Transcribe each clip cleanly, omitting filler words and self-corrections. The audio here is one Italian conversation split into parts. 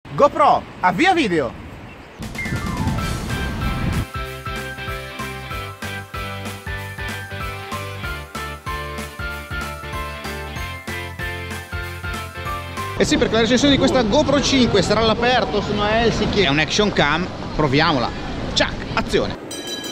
GoPro, avvia video! Eh sì, perché la recensione di questa GoPro 5 sarà all'aperto, sono a Helsinki, è un action cam, proviamola. Ciak, azione!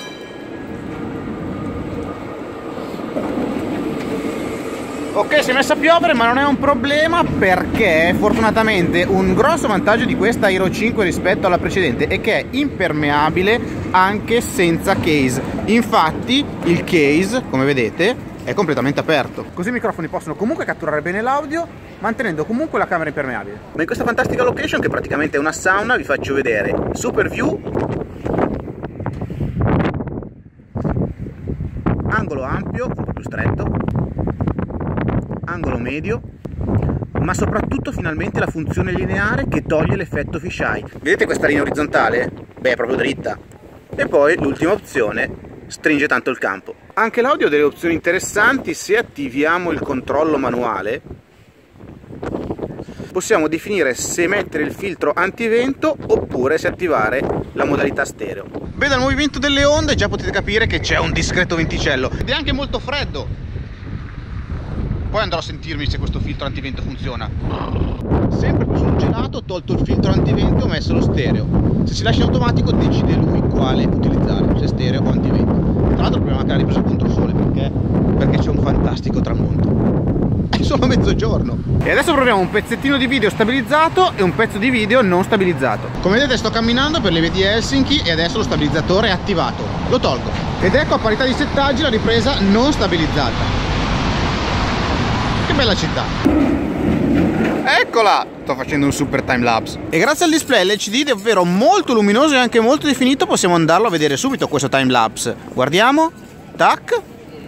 Ok, si è messa a piovere, ma non è un problema perché fortunatamente un grosso vantaggio di questa Hero 5 rispetto alla precedente è che è impermeabile anche senza case. Infatti il case, come vedete, è completamente aperto. Così i microfoni possono comunque catturare bene l'audio, mantenendo comunque la camera impermeabile. Ma in questa fantastica location, che praticamente è una sauna, vi faccio vedere super view, angolo ampio, un po' più stretto, angolo medio, ma soprattutto finalmente la funzione lineare che toglie l'effetto fisheye. Vedete questa linea orizzontale? Beh, è proprio dritta. E poi l'ultima opzione, stringe tanto il campo. Anche l'audio ha delle opzioni interessanti. Se attiviamo il controllo manuale possiamo definire se mettere il filtro antivento oppure se attivare la modalità stereo. Beh, dal movimento delle onde già potete capire che c'è un discreto venticello ed è anche molto freddo. Poi andrò a sentirmi se questo filtro antivento funziona. Sempre più sul gelato, ho tolto il filtro antivento e ho messo lo stereo. Se si lascia in automatico decide lui quale utilizzare, se stereo o antivento. Tra l'altro proviamo anche la ripresa controsole perché c'è un fantastico tramonto. È solo mezzogiorno. E adesso proviamo un pezzettino di video stabilizzato e un pezzo di video non stabilizzato. Come vedete sto camminando per le vie di Helsinki e adesso lo stabilizzatore è attivato. Lo tolgo. Ed ecco a parità di settaggi la ripresa non stabilizzata. Che bella città! Eccola! Sto facendo un super timelapse. E grazie al display LCD davvero molto luminoso e anche molto definito possiamo andarlo a vedere subito questo timelapse. Guardiamo. Tac.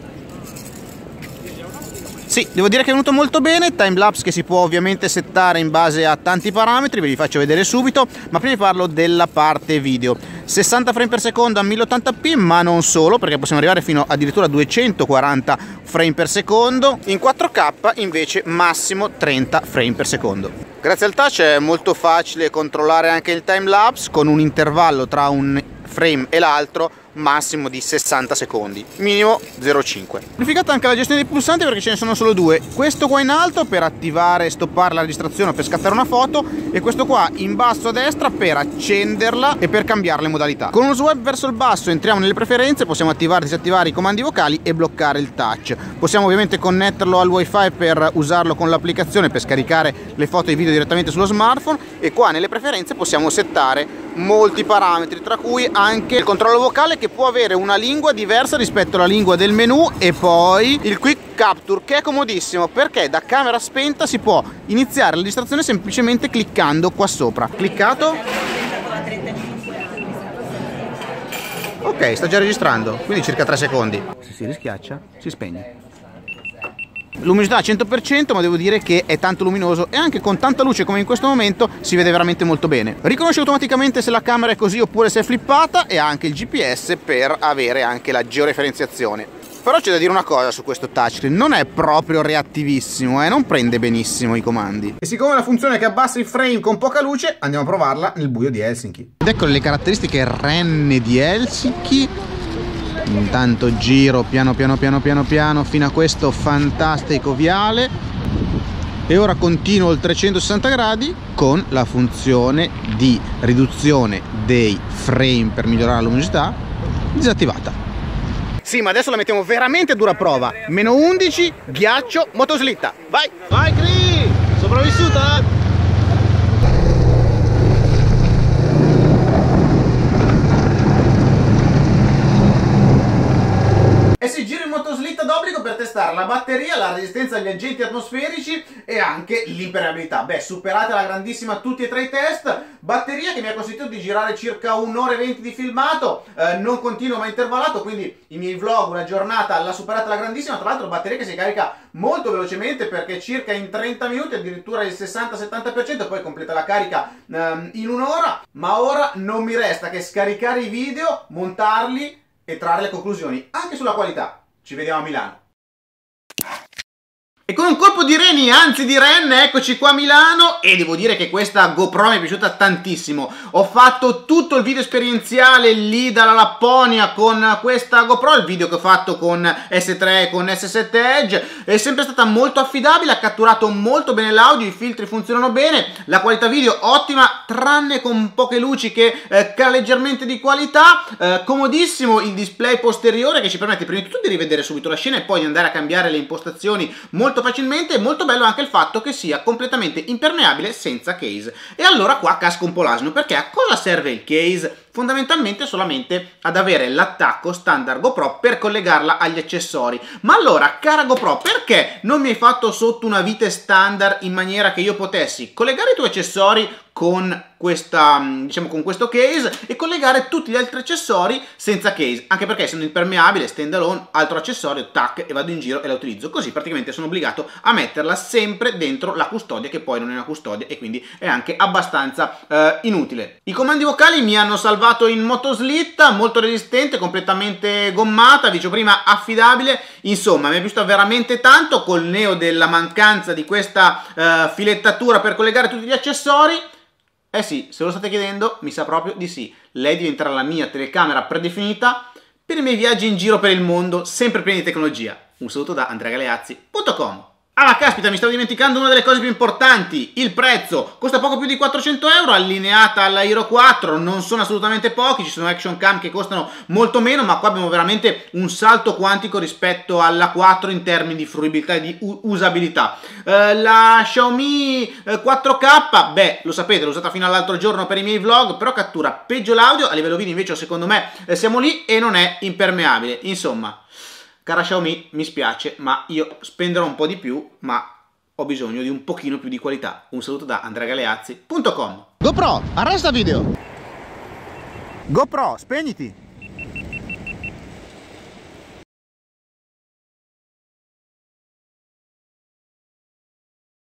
Sì, devo dire che è venuto molto bene, timelapse che si può ovviamente settare in base a tanti parametri, ve li faccio vedere subito, ma prima vi parlo della parte video. 60 frame per secondo a 1080p, ma non solo, perché possiamo arrivare fino addirittura a 240 frame per secondo, in 4K invece massimo 30 frame per secondo. Grazie al touch è molto facile controllare anche il timelapse con un intervallo tra un frame e l'altro massimo di 60 secondi, minimo 0,5. Verificata anche la gestione dei pulsanti perché ce ne sono solo due, questo qua in alto per attivare e stoppare la registrazione o per scattare una foto e questo qua in basso a destra per accenderla e per cambiare le modalità. Con uno swipe verso il basso entriamo nelle preferenze, possiamo attivare e disattivare i comandi vocali e bloccare il touch. Possiamo ovviamente connetterlo al wifi per usarlo con l'applicazione per scaricare le foto e i video direttamente sullo smartphone e qua nelle preferenze possiamo settare molti parametri, tra cui anche il controllo vocale che può avere una lingua diversa rispetto alla lingua del menu e poi il quick capture che è comodissimo perché da camera spenta si può iniziare la registrazione semplicemente cliccando qua sopra. Cliccato? Ok, sta già registrando, quindi circa 3 secondi. Se si rischiaccia si spegne. Luminosità al 100%, ma devo dire che è tanto luminoso e anche con tanta luce come in questo momento si vede veramente molto bene. Riconosce automaticamente se la camera è così oppure se è flippata e ha anche il GPS per avere anche la georeferenziazione. Però c'è da dire una cosa su questo touchscreen, non è proprio reattivissimo, non prende benissimo i comandi. E siccome è una funzione che abbassa il frame con poca luce, andiamo a provarla nel buio di Helsinki. Ed ecco le caratteristiche renne di Helsinki. Intanto giro piano piano fino a questo fantastico viale e ora continuo il 360 gradi con la funzione di riduzione dei frame per migliorare la luminosità disattivata. Sì, ma adesso la mettiamo veramente a dura prova. Meno 11, ghiaccio, motoslitta. Vai! Vai Cri! Sopravvissuta? E si gira in motoslitta d'obbligo per testare la batteria, la resistenza agli agenti atmosferici e anche l'impermeabilità. Beh, superata la grandissima tutti e tre i test, batteria che mi ha consentito di girare circa 1 ora e 20 di filmato, non continuo ma intervallato, quindi i miei vlog, una giornata l'ha superata la grandissima, tra l'altro batteria che si carica molto velocemente perché circa in 30 minuti, addirittura il 60-70%, poi completa la carica in un'ora, ma ora non mi resta che scaricare i video, montarli e trarre le conclusioni anche sulla qualità. Ci vediamo a Milano. E con un colpo di reni, anzi di renne, eccoci qua a Milano e devo dire che questa GoPro mi è piaciuta tantissimo. Ho fatto tutto il video esperienziale lì dalla Lapponia con questa GoPro, il video che ho fatto con S3 e con S7 Edge, è sempre stata molto affidabile, ha catturato molto bene l'audio, i filtri funzionano bene, la qualità video ottima, tranne con poche luci che cala leggermente di qualità, comodissimo il display posteriore che ci permette prima di tutto di rivedere subito la scena e poi di andare a cambiare le impostazioni molto facilmente. È molto bello anche il fatto che sia completamente impermeabile senza case. E allora qua casca un po' l'asino, perché a cosa serve il case? Fondamentalmente solamente ad avere l'attacco standard GoPro per collegarla agli accessori. Ma allora, cara GoPro, perché non mi hai fatto sotto una vite standard in maniera che io potessi collegare i tuoi accessori con questa, diciamo, con questo case e collegare tutti gli altri accessori senza case? Anche perché essendo impermeabile, stand alone, altro accessorio, tac, e vado in giro e la utilizzo. Così praticamente sono obbligato a metterla sempre dentro la custodia, che poi non è una custodia e quindi è anche abbastanza inutile. I comandi vocali mi hanno salvato in motoslitta, molto resistente, completamente gommata, dicevo prima affidabile, insomma mi è piaciuta veramente tanto, col neo della mancanza di questa filettatura per collegare tutti gli accessori. Eh sì, se lo state chiedendo, mi sa proprio di sì. Lei diventerà la mia telecamera predefinita per i miei viaggi in giro per il mondo, sempre pieni di tecnologia. Un saluto da andreagaleazzi.com. Ah, ma caspita, mi stavo dimenticando una delle cose più importanti, il prezzo. Costa poco più di 400 euro, allineata alla Hero 4, non sono assolutamente pochi, ci sono action cam che costano molto meno, ma qua abbiamo veramente un salto quantico rispetto alla 4 in termini di fruibilità e di usabilità. La Xiaomi 4K, beh, lo sapete, l'ho usata fino all'altro giorno per i miei vlog, però cattura peggio l'audio, a livello video invece secondo me siamo lì e non è impermeabile, insomma. Cara Xiaomi, mi spiace, ma io spenderò un po' di più, ma ho bisogno di un pochino più di qualità. Un saluto da andreagaleazzi.com. GoPro, arresta video! GoPro, spegniti!